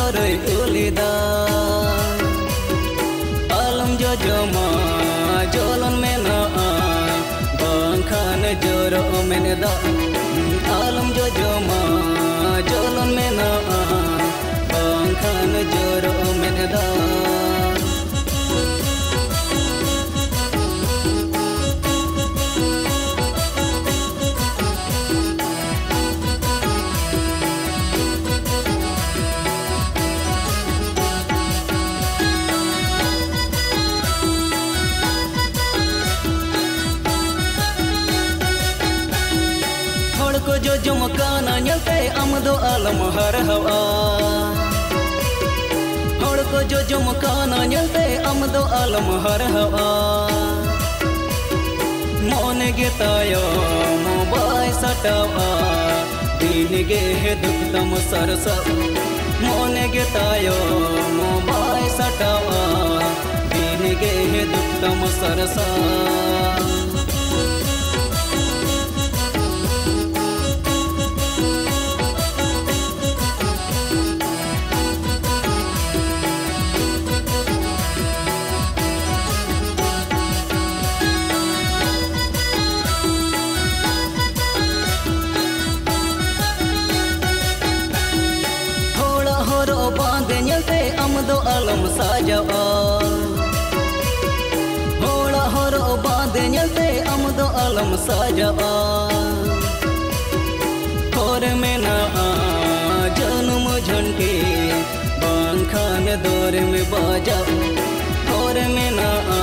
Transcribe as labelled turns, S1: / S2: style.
S1: जोरोय उलिदा आलम जो जमा जोलन में ना बांखान जोरो में दा आलम जो जमा जोलन में ना बांखान जोरो में दा को जो जुमकाना ñalte am do alam har hawa hor ko jo jumkaana ñalte am do alam har hawa mon ge tayo mo bai satawa din ge he duk tam sarsa mon ge tayo mo bai satawa din ge he duk tam sarsa बांधे ñalte am do alam sajawa होला होरो बांधे ñalte am do alam sajawa और में ना जन्म झंटे बांखान दौर में बाजा और में ना